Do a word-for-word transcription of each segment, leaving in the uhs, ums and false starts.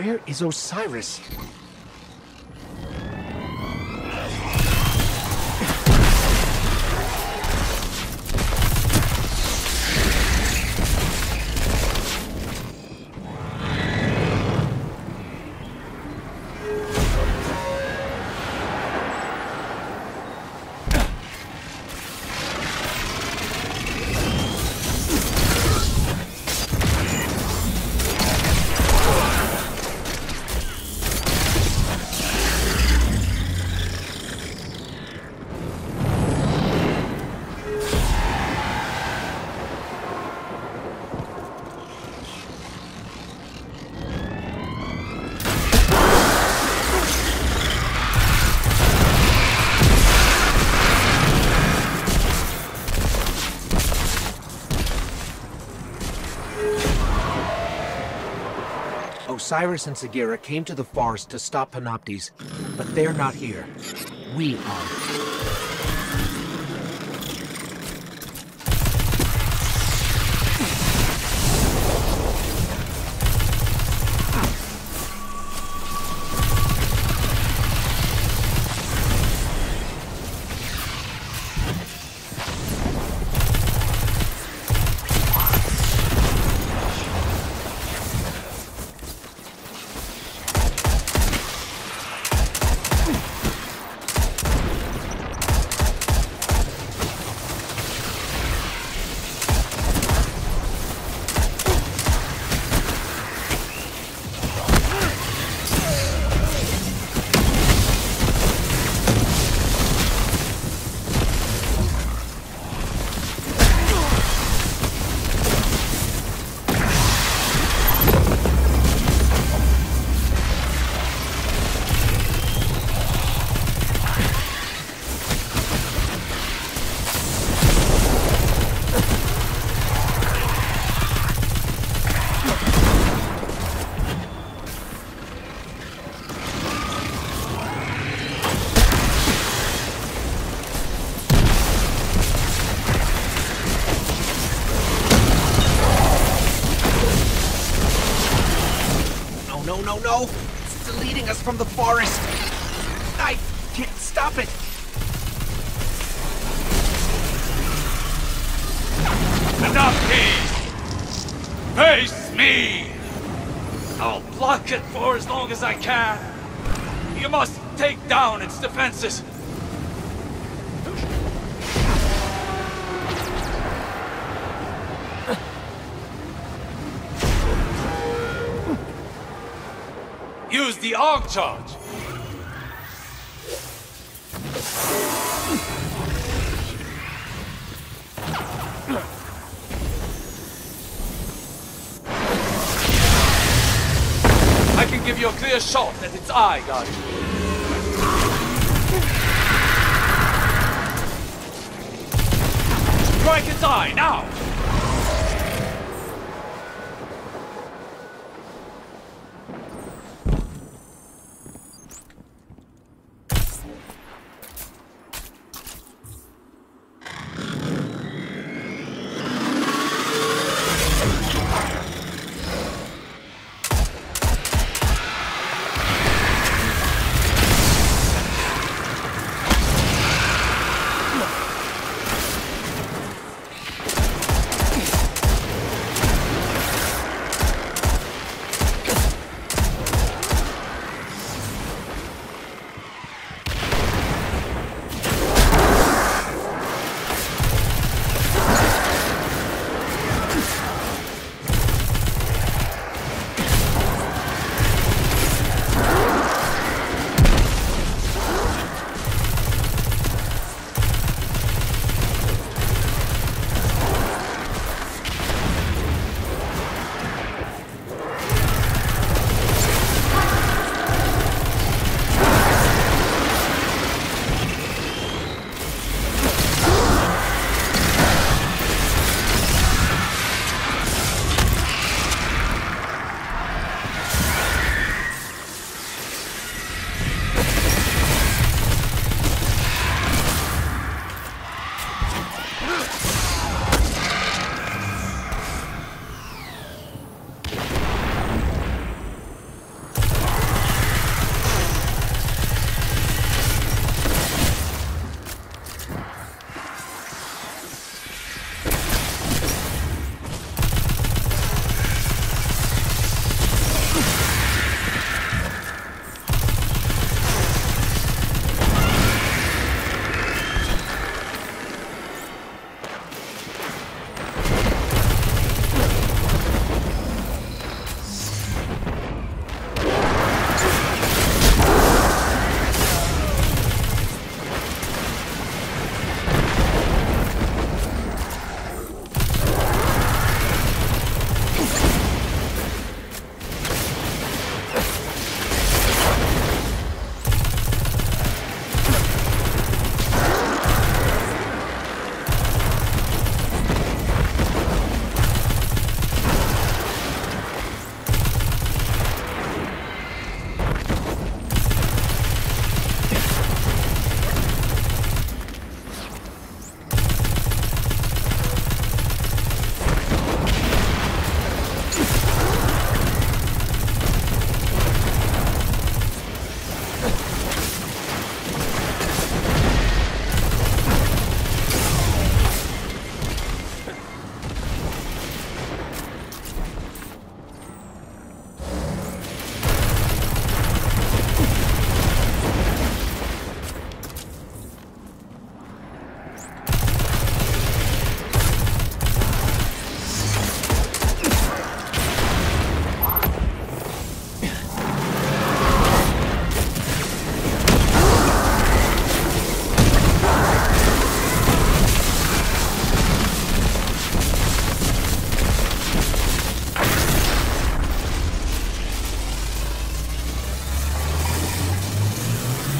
Where is Osiris? Osiris and Sagira came to the forest to stop Panoptes, but they're not here. We are. No, no, no! It's deleting us from the forest! I can't stop it! Panoptes! Face me! I'll block it for as long as I can. You must take down its defenses. Use the Arc Charge! I can give you a clear shot at its eye, Guardian. Strike its eye, now!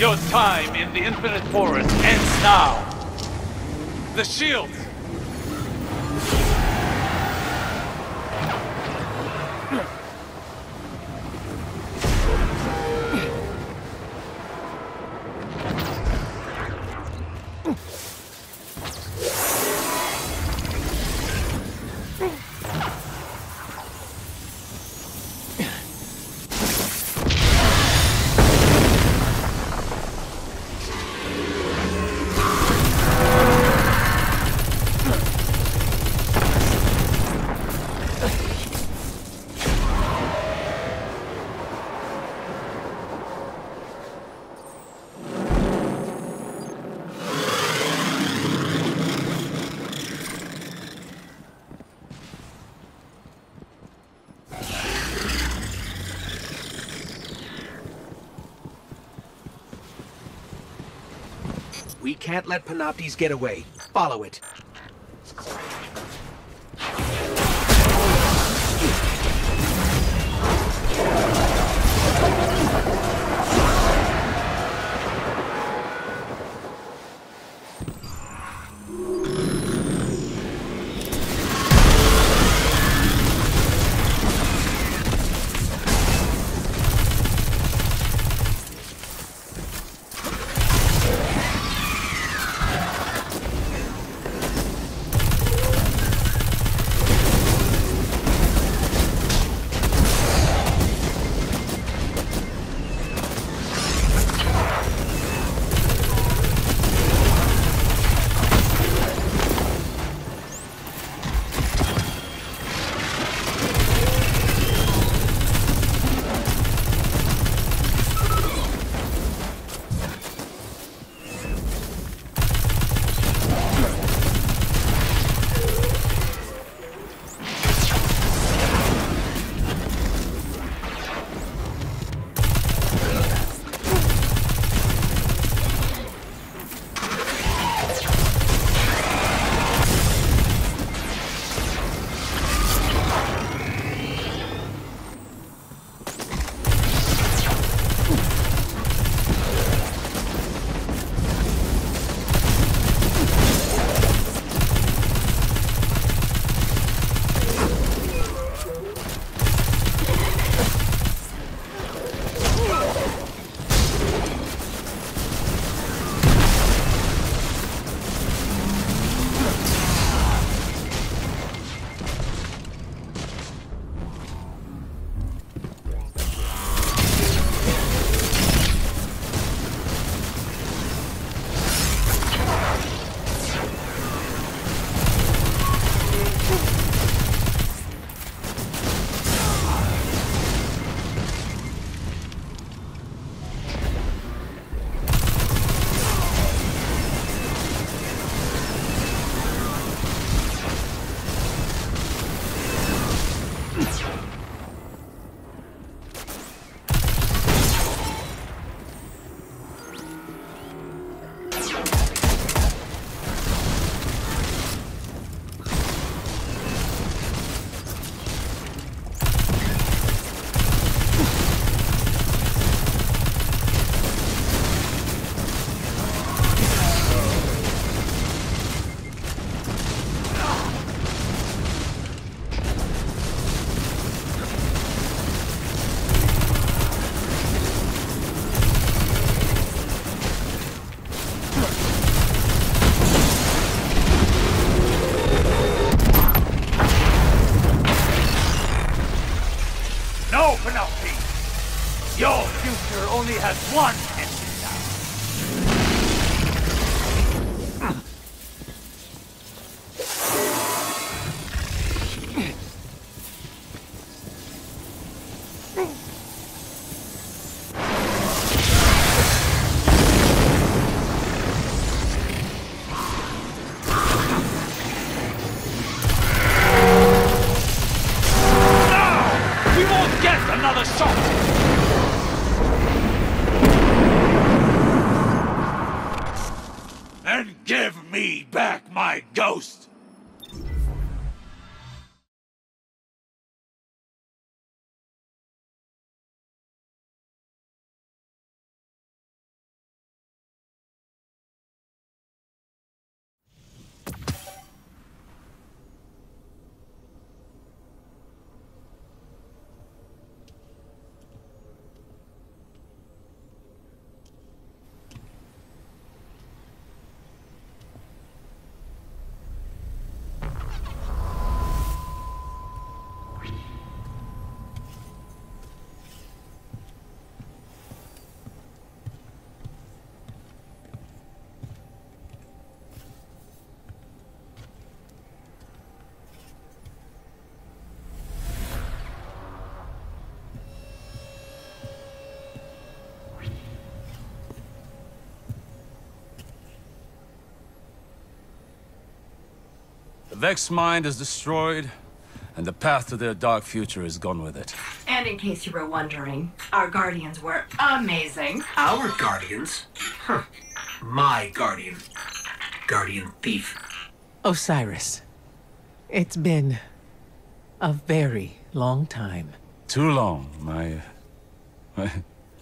Your time in the Infinite Forest ends now. The shield! We can't let Panoptes get away. Follow it. No, Penelope! Your future only has one ending now. Another shot! And give me back my ghost! The Vex mind is destroyed, and the path to their dark future is gone with it. And in case you were wondering, our guardians were amazing. Our guardians? Huh. My guardian. Guardian thief. Osiris, it's been a very long time. Too long, my... my...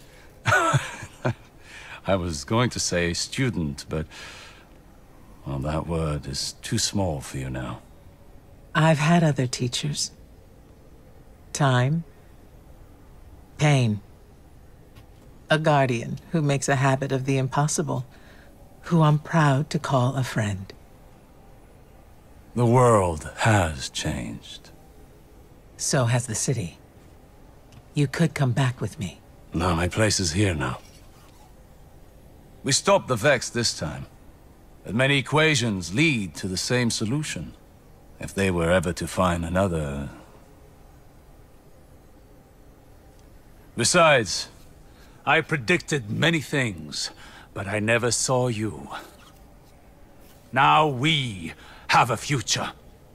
I was going to say student, but... well, that word is too small for you now. I've had other teachers. Time. Pain. A guardian who makes a habit of the impossible, who I'm proud to call a friend. The world has changed. So has the city. You could come back with me. No, my place is here now. We stopped the Vex this time. But many equations lead to the same solution. If they were ever to find another... Besides, I predicted many things, but I never saw you. Now we have a future.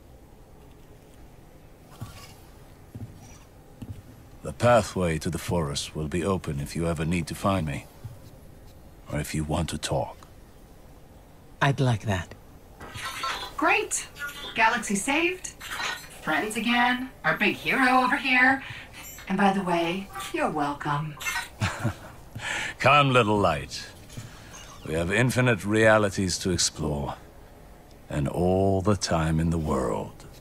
The pathway to the forest will be open if you ever need to find me. Or if you want to talk. I'd like that. Great. Galaxy saved. Friends again. Our big hero over here. And by the way, you're welcome. Come, little light. We have infinite realities to explore. And all the time in the world.